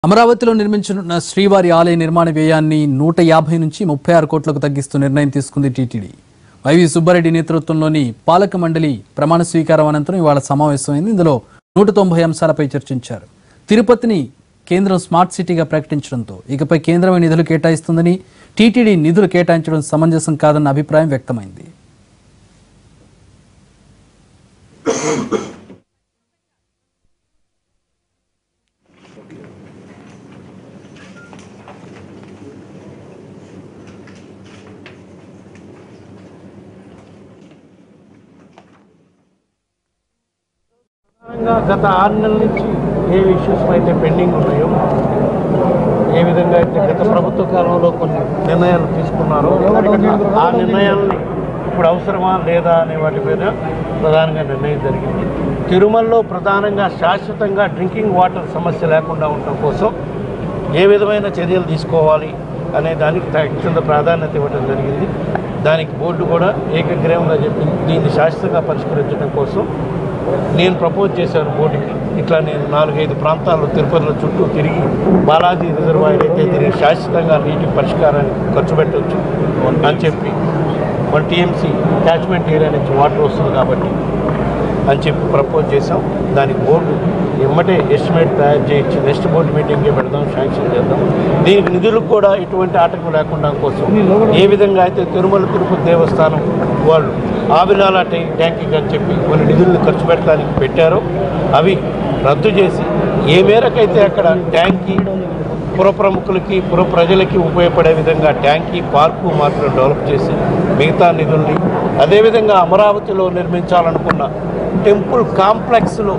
అమరావతిలో నిర్మించనున్న శ్రీవారి ఆలయ నిర్మాణ వ్యయాన్ని 150 నుంచి 36 కోట్లకు తగ్గిస్తూ నిర్ణయం తీసుకుంది టీటీడీ. వైవి సుబ్బారెడ్డి నేతృత్వంలోని పాలక మండలి ప్రమాణ స్వీకారం అనంతరం ఇవాళ సమావేశమైంది. ఇందులో 190 అంశాలపై చర్చించారు. తిరుపతిని కేంద్రం స్మార్ట్ సిటీగా ప్రకటించడంతో ఇకపై కేంద్రమే నిధులు కేటాయిస్తుందని, టీటీడీ నిధులు కేటాయించడం సమంజసం కాదన్న అభిప్రాయం వ్యక్తమైంది. గత 6 నెలల నుంచి ఏ ఇష్యూస్ అయితే పెండింగ్ ఉన్నాయో, ఏ విధంగా అయితే గత ప్రభుత్వ కాలంలో కొన్ని నిర్ణయాలు తీసుకున్నారో ఆ నిర్ణయాలని ఇప్పుడు అవసరమా లేదా అనే వాటి మీద ప్రధానంగా నిర్ణయం జరిగింది. తిరుమలలో ప్రధానంగా శాశ్వతంగా డ్రింకింగ్ వాటర్ సమస్య లేకుండా ఉండటం కోసం ఏ విధమైన చర్యలు తీసుకోవాలి అనే దానికి కింద ప్రాధాన్యత ఇవ్వడం జరిగింది. దానికి బోర్డు కూడా ఏకగ్రీవంగా చెప్పింది. దీన్ని శాశ్వతంగా పరిష్కరించడం కోసం నేను ప్రపోజ్ చేశాను బోర్డుకి. ఇట్లా నేను 4-5 ప్రాంతాల్లో తిరుపతిలో చుట్టూ తిరిగి బాలాజీ రిజర్వాయర్ అయితే తిరిగి శాశ్వతంగా నీటి పరిష్కారానికి ఖర్చు పెట్టవచ్చు అని చెప్పి 1 TMC క్యాచ్మెంట్ ఏరియా నుంచి వాటర్ వస్తుంది కాబట్టి అని చెప్పి ప్రపోజ్ చేసాం. దానికి బోర్డు ఎమ్మటే ఎస్టిమేట్ తయారు చేయించి నెక్స్ట్ బోర్డు మీటింగ్కే పెడదాం, శాంక్షన్ చేద్దాం. దీనికి నిధులకు కూడా ఎటువంటి ఆటంకం లేకుండా కోసం ఏ విధంగా అయితే తిరుమల తిరుపతి దేవస్థానం వాళ్ళు ఆవిలాల ట్యాంకింగ్ అని చెప్పి కొన్ని నిధులను ఖర్చు పెట్టడానికి పెట్టారో అవి రద్దు చేసి ఏ మేరకైతే అక్కడ ట్యాంకీ పుర ప్రముఖులకి పుర ప్రజలకి ఉపయోగపడే విధంగా ట్యాంకీ పార్కు మాత్రం డెవలప్ చేసి మిగతా నిధుల్ని, అదేవిధంగా అమరావతిలో నిర్మించాలనుకున్న టెంపుల్ కాంప్లెక్స్లో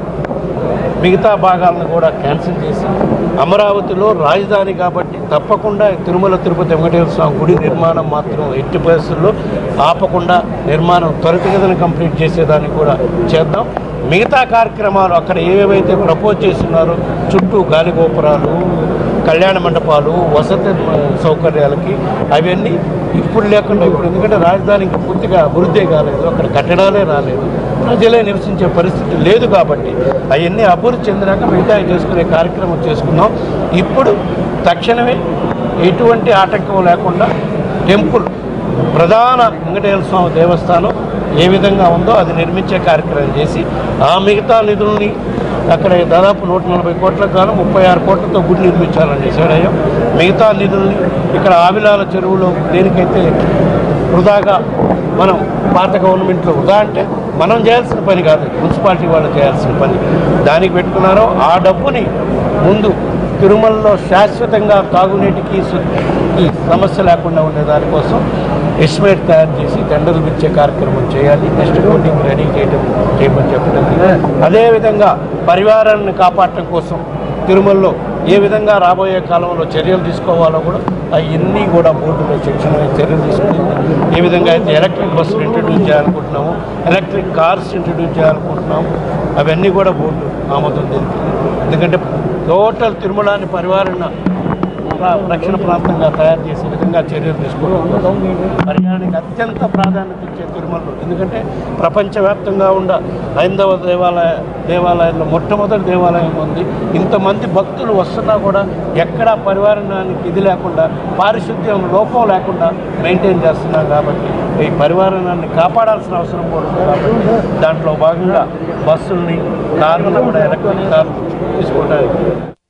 మిగతా భాగాలను కూడా క్యాన్సిల్ చేసి అమరావతిలో రాజధాని కాబట్టి తప్పకుండా తిరుమల తిరుపతి వెంకటేశ్వర స్వామి గుడి నిర్మాణం మాత్రం ఎట్టి పరిస్థితుల్లో ఆపకుండా నిర్మాణం త్వరితగతిన కంప్లీట్ చేసేదానికి కూడా చేద్దాం. మిగతా కార్యక్రమాలు అక్కడ ఏవేవైతే ప్రపోజ్ చేస్తున్నారో చుట్టూ గాలిగోపురాలు, కళ్యాణ మండపాలు, వసతి సౌకర్యాలకి అవన్నీ ఇప్పుడు లేకుండా ఇప్పుడు ఎందుకంటే రాజధానికి పూర్తిగా అభివృద్ధి కాలేదు, అక్కడ కట్టడాలే రాలేదు, ప్రజలే నివసించే పరిస్థితి లేదు కాబట్టి అవన్నీ అభివృద్ధి చెందినాక మిగతా చేసుకునే కార్యక్రమం చేసుకున్నాం. ఇప్పుడు తక్షణమే ఎటువంటి ఆటంకం లేకుండా టెంపుల్ ప్రధాన వెంకటేశ్వర స్వామి దేవస్థానం ఏ విధంగా ఉందో అది నిర్మించే కార్యక్రమం చేసి ఆ మిగతా నిధుల్ని అక్కడ దాదాపు 140 కోట్లకు గాను 36 కోట్లతో గుడి నిర్మించాలని డిసైడ్ అయ్యాం. మిగతా నిధుల్ని ఇక్కడ ఆవిలాల చెరువులో దేనికైతే వృధాగా మనం పాత గవర్నమెంట్లో వృధా అంటే మనం చేయాల్సిన పని కాదు, మున్సిపాలిటీ వాళ్ళు చేయాల్సిన పని దానికి పెట్టుకున్నారో ఆ డబ్బుని ముందు తిరుమలలో శాశ్వతంగా తాగునీటికి ఈ సమస్య లేకుండా ఉండే దానికోసం ఎస్టిమేట్ తయారు చేసి టెండర్లు ఇచ్చే కార్యక్రమం చేయాలి. నెక్స్ట్ బోర్డింగ్ రెడీ చేయమని చెప్పడం. అదేవిధంగా పరివారాన్ని కాపాడటం కోసం తిరుమలలో ఏ విధంగా రాబోయే కాలంలో చర్యలు తీసుకోవాలో కూడా అవన్నీ కూడా బోర్డులో శిక్షణ చర్యలు తీసుకుంది. ఏ విధంగా అయితే ఎలక్ట్రిక్ బస్సులు ఇంట్రడ్యూస్ చేయాలనుకుంటున్నాము, ఎలక్ట్రిక్ కార్స్ ఇంట్రడ్యూస్ చేయాలనుకుంటున్నాము, అవన్నీ కూడా బోర్డు ఆమోదం తెలిపింది. ఎందుకంటే టోటల్ తిరుమలాన్ని పరివారణ రక్షణ ప్రాంతంగా తయారు చేసే విధంగా చర్యలు తీసుకోవడం పరిహారానికి అత్యంత ప్రాధాన్యత ఇచ్చే తిరుమలలో. ఎందుకంటే ప్రపంచవ్యాప్తంగా ఉన్న హైందవ దేవాలయంలో మొట్టమొదటి దేవాలయం ఉంది. ఇంతమంది భక్తులు వస్తున్నా కూడా ఎక్కడా పరివారణానికి ఇది లేకుండా, పారిశుద్ధ్యం లోపం లేకుండా మెయింటైన్ చేస్తున్నాం కాబట్టి ఈ పరివారణాన్ని కాపాడాల్సిన అవసరం కూడా ఉంది. కాబట్టి దాంట్లో భాగంగా బస్సుల్ని, కార్లను కూడా ఎలక్ట్రిక్ కార్లు తీసుకోవడానికి